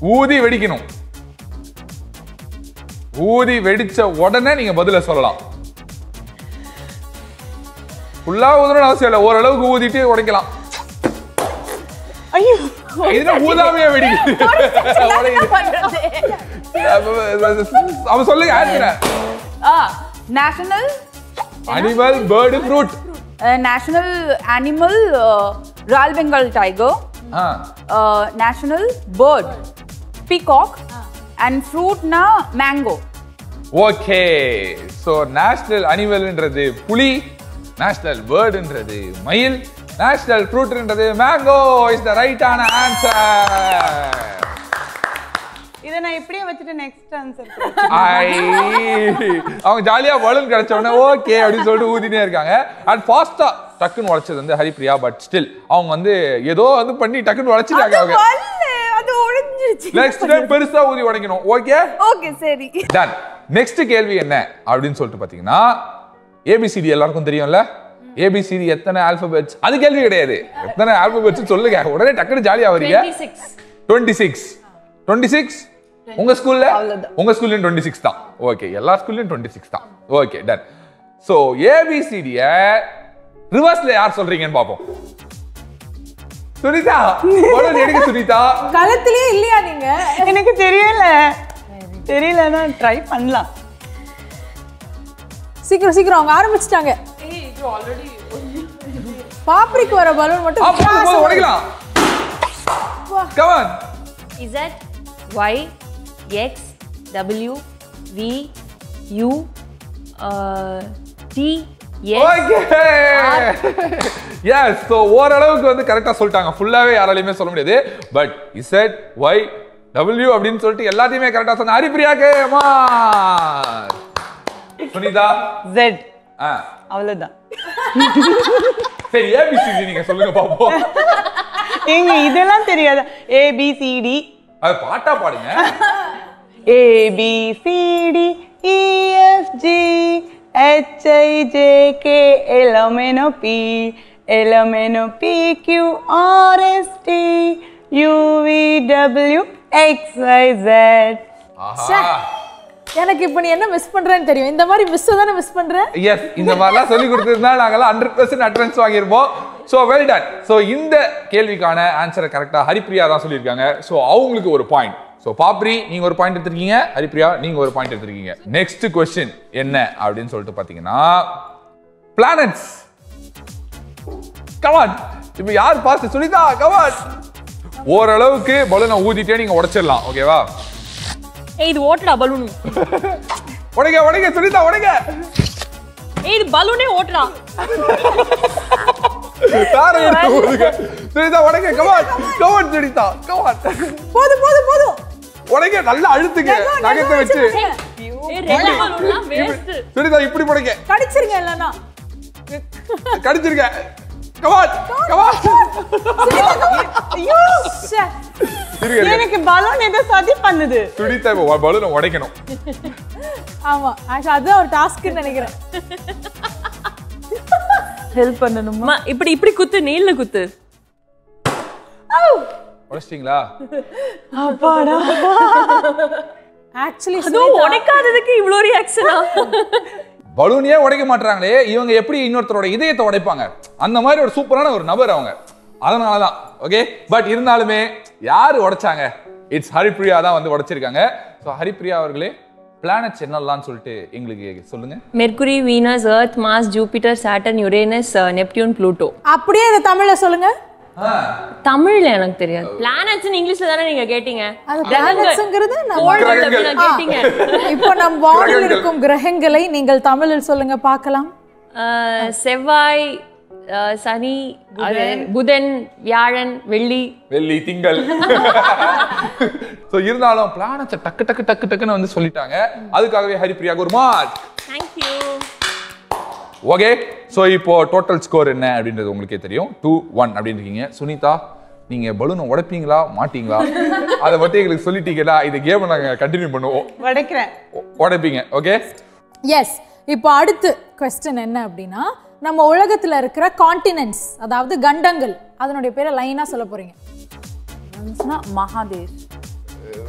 ஊதி வெடிக்கணும். ஊதி வெடிச்ச உடனே நீங்க பதில சொல்லலாம். ஃபுல்லா ஊதணும் அவசியம் இல்லை, ஓரளவுக்கு ஊதிட்டு உடைக்கலாம். ஐயோ இதுல ஊதாமையா வெடிக்குது. அவன் சொல்லுங்க answer. National animal, bird, fruit. National animal royal Bengal tiger. National bird peacock. And ஃப்ரூட்னா மேங்கோ. ஓகே, சோ நேஷனல் அனிமல்ன்றது புலி, நேஷனல் பேர்டுன்றது மயில், நேஷனல் ஃப்ரூட்ன்றது மேங்கோ இஸ் த ரைட்டான ஆன்சர். இத நான் இப்படியே வச்சிட்டு நெக்ஸ்ட் ஆன்சர். அவங்க ஜாலியா பலூன் கிடைச்ச உடனே ஓகே அப்படின்னு சொல்லிட்டு ஊதினே இருக்காங்க. அண்ட் ஃபாஸ்டா டக்குன்னு உடைச்சது வந்து ஹரிப்ரியா. பட் ஸ்டில் அவங்க வந்து ஏதோ வந்து பண்ணி டக்குன்னு உடைச்சிட்டாங்க. அவங்க அது ஒளிஞ்சிருச்சு. நெக்ஸ்ட் டைம் பெருசா ஊதி உடைக்கணும். ஓகே ஓகே சரி. டன். நெக்ஸ்ட் கேள்வி என்ன அப்படின்னு சொல்லிட்டு பாத்தீங்கன்னா, ஏபிசிடி எல்லாருக்கும் தெரியும்ல. ஏபிசிடி எத்தனை ஆல்பபெட்ஸ்? அது கேள்வி கிடையாது. எத்தனை ஆல்பபெட்ஸ் சொல்லுங்க. உடனே டக்குன்னு ஜாலியா வரீங்க. 26. 26 உங்க ஸ்கூல்ல? உங்க ஸ்கூல்லயும் 26 தான். ஓகே, எல்லா ஸ்கூல்லயும் 26 தான். Okay done. சோ ஏபிசிடிய ரிவர்ஸ்ல யார் சொல்றீங்கன்னு பாப்போம். சுனிதா, பலூன் எடுங்க சுனிதா. களத்திலே இல்லையா நீங்க? எனக்கு தெரியலனா ட்ரை பண்ணலாம். சீக்கிரம் சீக்கிரம் அவங்க ஆரம்பிச்சிட்டாங்க. இது ஆல்ரெடி பாப்ரிக்கு வர பலூன் மட்டும் உடைக்கலாம். Come on. Z Y X W V U T S. Okay yes. So ஓரளவுக்கு வந்து கரெக்டா சொல்லிட்டாங்க. ஃபுல்லாவே யாராலையுமே சொல்ல முடியாது. பட் Z Y W அப்படின்னு சொல்லிட்டு எல்லாத்தையுமே கரெக்டா சொன்ன ஹரிப்ரியாக்கு அம்மா. சுனிதா Z. அவ்வளவுதான். சரி, ஏபிசிடி நீங்க சொல்லுங்க பாப்போம். ஏங்க இதெல்லாம் தெரியாத? A B C D. அது பாட்டா பாடுங்க. A B C D E F G H I J K L M N O P L M N O P Q R S T U V W X Y Z. எனக்கு இப்ப நீ என்ன miss பண்றேன்னு தெரியும். இந்த மாதிரி miss தானே miss பண்ற. எஸ், இந்த மாதிரிலாம் சொல்லி கொடுத்திருந்தா நாங்கெல்லாம் 100% அட்டெண்டன்ஸ் வாங்கியிருப்போம். So well done. ஸோ இந்த கேள்விக்கான ஆன்சரை கரெக்டாக ஹரிப்ரியா தான் சொல்லியிருக்காங்க. ஸோ அவங்களுக்கு ஒரு பாயிண்ட். ஸோ பாப்ரி நீங்க ஒரு பாயிண்ட் எடுத்திருக்கீங்க, ஹரிப்ரியா நீங்க ஒரு பாயிண்ட் எடுத்திருக்கீங்க. நெக்ஸ்ட் கொஸ்டின் என்ன அப்படின்னு சொல்லிட்டு பாத்தீங்கன்னா, பிளானட்ஸ். கமான், இப்போ யார் பாஸ்ட்? சுனிதா கமான். ஓரளவுக்கு பலூனை ஊதிட்டே நீங்க உடைச்சிடலாம். ஓகேவா? இது ஓட்டடா பலூன். உடைங்க உடைங்க சுனிதா உடைங்க. இது பலூனே ஓட்டடா. தார எடுத்து ஊதுங்க. சுனிதா உடைங்க. Come on come on Sunita come on. போடு போடு போடு. உடைங்க, நல்லா அழுத்துங்க நகத்தை வச்சு. ரெண்டு பலூன்லாம் வேஸ்ட். சுனிதா இப்படி உடைங்க. கடிச்சிருங்க இல்லனா. கடிச்சிருங்க. Come on come on. ஐயோ எனக்கு பலூன் ஏதோ சதி பண்ணுது. சுனிதா பலூனை உடைக்கணும். ஆமா, அதுதான் ஒரு டாஸ்க்னு நினைக்கிறேன். ஹெல்ப் பண்ணணுமா? இப்படி இப்படி குத்து, நீல்ல குத்து. உடைச்சிட்டீங்களா? அப்பாடா. ஆக்சுவலி அதுவும் உடைக்காததுக்கு இவ்ளோ ரியாக்ஷனா? பலூனியே உடைக்க மாட்டாங்களே, இவங்க எப்படி இன்னொருத்தரோட இதயத்தை உடைப்பாங்க? அந்த மாதிரி ஒரு சூப்பரான ஒரு நபர் அவங்க. அதனாலதான். ஓகே, பட் இருந்தாலுமே யாரு உடைச்சாங்க? இட்ஸ் ஹரிப்ரியா தான் வந்து உடைச்சிருக்காங்க. ஸோ ஹரிப்ரியா அவர்களே, பிளானட்ஸ் என்னெல்லாம் சொல்லிட்டு எங்களுக்கு சொல்லுங்க. Mercury, Venus, Earth, Mars, Jupiter, Saturn, Uranus, Neptune, Pluto. அப்படியே இத தமிழ்ல சொல்லுங்க. தமிழ்ல எனக்கு தெரியாது. பிளானட்ஸ் இங்கிலீஷ்ல தானே நீங்க கேட்டீங்க. அது பிளானட்ஸ்ங்கிறது நம்ம கேட்டீங்க. இப்போ நம்ம வானில் இருக்கும் கிரகங்களை நீங்கள் தமிழில் சொல்லுங்க பார்க்கலாம். செவ்வாய், சனி, புதன், வியாழன், வெள்ளி, திங்கள். சோ இருந்தாலும் பிளானட்ஸ் டக்கு டக்கு டக்கு டக்குன்னு வந்து சொல்லிட்டாங்க. அதுக்காகவே ஹரிப்ரியாக்கு ஒரு mark. Thank you. Okay, so இப்போ டோட்டல் ஸ்கோர் என்ன அப்படின்றது உங்களுக்கே தெரியும். 2-1 அப்படின்னு இருக்கீங்க. சுனிதா, நீங்க பலூனை உடைப்பீங்களா மாட்டீங்களா? அதை பத்தி எங்களுக்கு சொல்லிட்டீங்களா? இந்த கேம் நாங்க கண்டினியூ பண்ணுவோம். உடைப்பீங்க. Okay yes. இப்போ அடுத்து क्वेश्चन என்ன அப்படின்னா, நம்ம உலகத்துல இருக்கிற கான்டினென்ட்ஸ், அதாவது கண்டங்கள், அதனுடைய பேரை லைனா சொல்ல போறீங்க. மகாதேஷ்,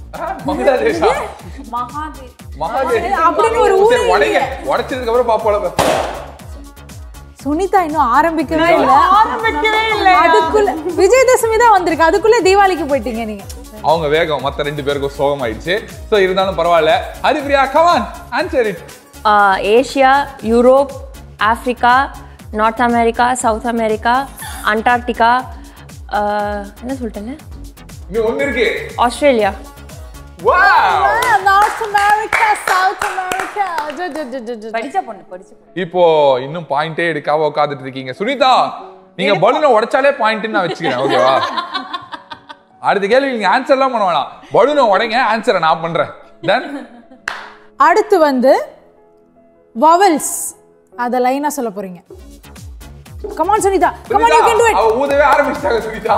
பங்களாதேஷா மகாதேவ். மகாதேஷ் அப்படின்னு ஒரு ஊரே உடைங்க உடைச்சதுக்கு அப்புறம் பாப்போல. சுனிதா இன்னும் ஆரம்பிக்கவே இல்ல. ஆரம்பிக்கவே இல்லை. அதுக்குள்ள விஜயதசமி தான் வந்திருக்கு, அதுக்குள்ள தீபாவளிக்கு போயிட்டீங்க நீங்க. அவங்க வேகம் மத்த 2 பேருக்கும் சோகம் ஆயிடுச்சு. சோ இருந்தாலும் பரவாயில்ல. Haripriya come on answer it. Asia, Europe, Africa, North America, South America, Antarctica, என்ன சொல்லிட்டேங்க? இங்க ஒண்ணு இருக்கு. Australia. Wow. North America, South America. படிச்ச பொண்ணு. இப்போ இன்னும் பாயிண்டே எடுக்காம உட்கார்ந்துட்டு இருக்கீங்க. சுனிதா நீங்க பலூனை உடைச்சாலே பாயிண்ட்னு நான் வச்சுக்கிறேன். ஓகேவா? அடுத்த கேள்வி நீங்க ஆன்சர்லாம் பண்ண வேணாம். பலூனை உடைங்க, ஆன்சரை நான் பண்றேன். தென் அடுத்து வந்து vowels. அத லைனா சொல்ல போறீங்க. Come on Sunita. Come on, you can do it. அவ ஊதவே ஆரம்பிச்சிட்டாங்க சுனிதா.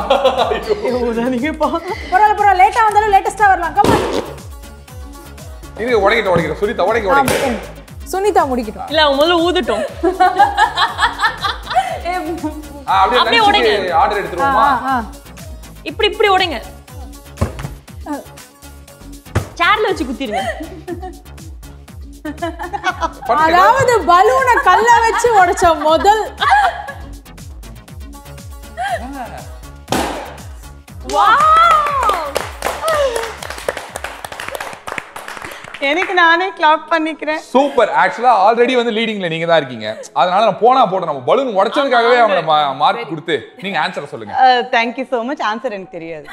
பரவாயில்ல லேட்டா வந்தாலும் லேட்டஸ்டா வரலாம். Come on. இது உடைக்கிட்ட சுனிதா உடைக்கிட்ட. சுனிதா முடிக்கட்டும். இல்ல அவங்க முதல்ல ஊதட்டும். அப்படியே உடைங்க. ஆர்டர் எடுத்துருவோமா? இப்படி உடைங்க. சேர்ல வச்சு குத்திருங்க. அதாவது பலூனை கல்ல வச்சு உடைச்ச முதல். எனக்கு நானே கிளாப் பண்ணிக்கிறேன். சூப்பர். ஆக்சுவலா ஆல்ரெடி வந்து லீடிங்ல நீங்க தான் இருக்கீங்க. அதனால நான் போனா போட நம்ம பலூன் உடைச்சதுக்காகவே அவங்கள மார்க் கொடுத்து நீங்க ஆன்சர் சொல்லுங்க. Thank you so much. Answer எனக்கு தெரியாது.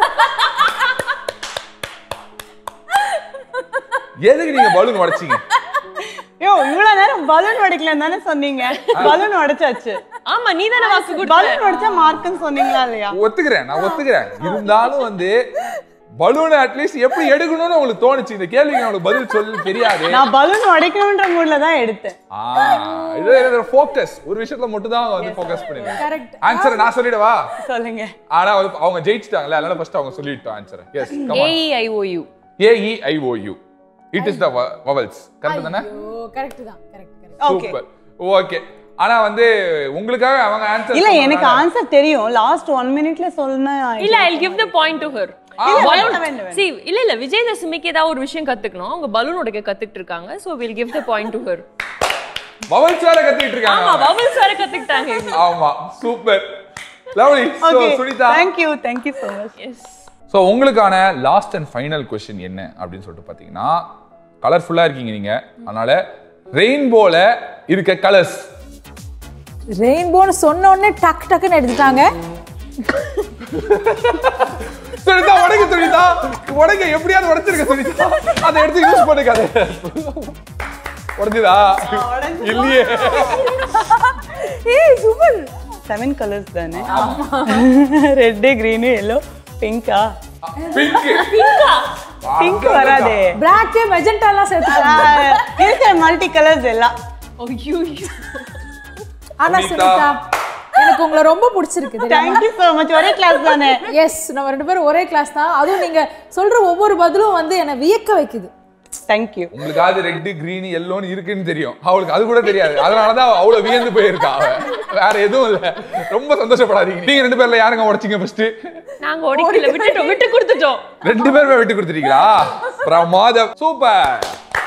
எதுக்கு நீங்க பலூன் உடைச்சீங்க? இவ்வளவு நேரம் பலூன் உடைக்கலன்னு தானே சொன்னீங்க. பலூன் உடைச்சாச்சு. ஆமா நீ தானே வாக்கு கொடுத்த. பலூன் உடைச்சா மார்க்னு சொன்னீங்களா இல்லையா? நான் ஒத்துக்கிறேன். இருந்தாலும் வந்து பலூனை அட்லீஸ்ட் எப்படி எடுக்கணும்னு உங்களுக்கு தோணுச்சு. இந்த கேள்விக்கு உங்களுக்கு பதில் சொல்ல தெரியாது. நான் பலூன் உடைக்கணும்ன்ற மூட்ல தான் எடுத்தேன். இது ஃபோக்கஸ் ஒரு விஷயத்துல மட்டும் தான் வந்து ஃபோக்கஸ் பண்ணுங்க. கரெக்ட். ஆன்சர் நான் சொல்லிடவா? சொல்லுங்க. ஆனா அவங்க ஜெயிச்சிட்டாங்கல, அதனால ஃபர்ஸ்ட் அவங்க சொல்லிட்டோம் answer. Yes come on. AEIOU. AEIOU. It is the vowels. Correct தானே? கரெக்ட் தான். கரெக்ட். சூப்பர். ஓகே. ஆனா வந்து உங்களுக்காக அவங்க ஆன்சர் இல்ல எனக்கு ஆன்சர் தெரியும். லாஸ்ட் 1 மினிட்ல சொன்னா இல்ல I'll give the point to her. See இல்ல விஜயதசமிக்கு ஏதாவது ஒரு விஷயம் கத்துக்கணும். அவங்க பலூன் உடைக்க கத்துக்கிட்டு இருக்காங்க. So we'll give the point to her. vowels வேற கத்திட்டு இருக்காங்க. ஆமா vowels வேற கத்துக்கிட்டாங்க. ஆமா super. Lovely. So Sunita thank you so much. Yes. So உங்களுக்கான லாஸ்ட் அண்ட் ஃபைனல் क्वेश्चन என்ன அப்படினு சொல்லிட்டு பாத்தீங்கன்னா, கலர்ஃபுல்லா இருக்கீங்க நீங்க. அதனால ரெயின்போல இருக்க கலர்ஸ். ரெயின்போன்னு சொன்ன உடனே டக்குன்னு எடுத்துட்டாங்க. சுனிதா உடைங்க எப்படியாவது உடைச்சிருக்க சுனிதா. அதை எடுத்து யூஸ் பண்ணுங்க. உடைஞ்சதா? இல்லையே. ஏய் சூப்பர். 7 கலர்ஸ் தானே? ரெட், கிரீன், yellow, பிங்கா? பிங்க் வராதே. Black, magenta எல்லாம் சேர்த்துட்டாங்க. இருக்கிற மல்டி கலர்ஸ் எல்லாம். ஐயோ. ஆனா சுனிதா எனக்கு உங்களை ரொம்ப பிடிச்சிருக்கு. Thank you so much. ஒரே கிளாஸ் தானே? எஸ் நம்ம 2 பேரும் ஒரே கிளாஸ் தான். அதுவும் நீங்க சொல்ற ஒவ்வொரு பதிலும் வந்து என்னை வியக்க வைக்குது. Thank you. உங்களுக்கு அது ரெட், கிரீன், yellowன்னு இருக்குன்னு தெரியும். அவளுக்கு அது கூட தெரியாது. அதனால தான் அவ்வளவு வியந்து போயிருக்கா அவ. வேற எதுவும் இல்ல. ரொம்ப சந்தோஷப்படாதீங்க. நீங்க 2 பேர்ல யாருங்க உடைச்சீங்க ஃபர்ஸ்ட்? நாங்க உடைக்கல, விட்டு கொடுத்துட்டோம். 2 பேருமே விட்டு கொடுத்துட்டீங்களா? பிரமாதம். சூப்பர்.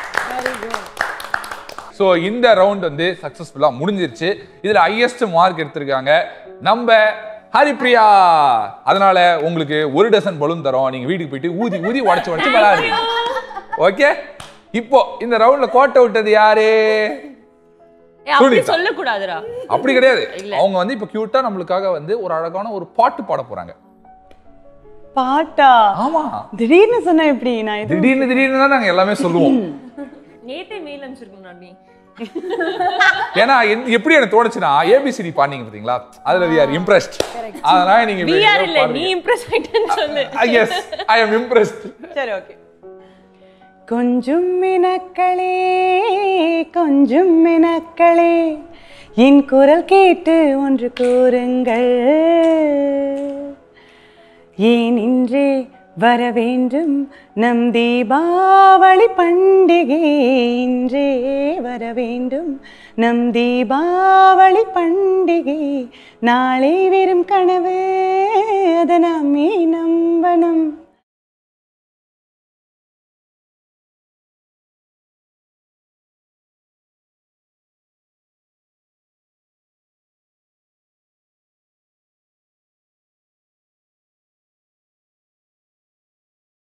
சோ இந்த ரவுண்ட் வந்து சக்சஸ்ஃபுல்லா முடிஞ்சிருச்சு. இதுல ஹையஸ்ட் மார்க் எடுத்திருக்காங்க நம்ம ஹரிப்ரியா. அதனால உங்களுக்கு 1 டசன் பலூன் தரோம். நீங்க வீட்டுக்கு போயிட்டு ஊதி உடைச்சு விளையாடுங்க. ஓகே. இப்போ இந்த ரவுண்ட்ல கோட்டை விட்டது யாரு? அப்படி சொல்ல கூடாதுடா. அப்படி கிடையாது. அவங்க வந்து இப்ப கியூட்டா நம்மளுக்காக வந்து ஒரு அழகான ஒரு பாட்டு பாட போறாங்க. பாட்டா? ஆமா. திடீர்னு சொன்னா எப்படி? நான் திடீர்னு தான் நாங்க எல்லாமே சொல்லுவோம். நேத்தே மெயில் அனுப்பிச்சிருக்கணும் நீ. ஏன்னா எப்படி எனக்கு தோணுச்சுன்னா ABCD பாடுனீங்க பாத்தீங்களா, அதுல we are impressed. அதனால நீங்க we are இல்ல நீ இம்ப்ரஸ் ஆயிட்டேன்னு சொல்லு. Yes, I am impressed. சரி ஓகே. கொஞ்சம் மினக்களே கொஞ்சம் மினக்களே என் குரல் கேட்டு ஒன்று கூறுங்கள், ஏன் இன்றே வர வேண்டும் நம் தீபாவளி பண்டிகை, இன்றே வர வேண்டும் நம் தீபாவளி பண்டிகை, நாளை வெறும் கனவு அதை நாமே நம்பணும்.